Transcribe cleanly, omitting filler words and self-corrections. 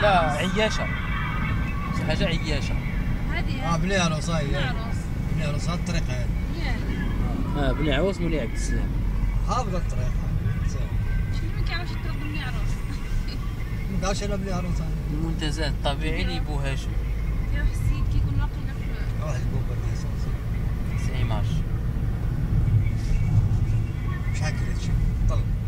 لا عياشه، شي حاجه عياشه. هذه بني عروس هاي. بني عروس. بني عروس هاد الطريقه هاي. بني عروس بني عبد السلام. هذا الطريقه. شنو ما كيعرفش يضرب بني عروس. ما قالش انا بني عروس هاي. المنتزه الطبيعي لبو هاشم. كيروح السيد كيكون واقيلا في راح يقول بدي سي مارش. مش هكذا شيء طلع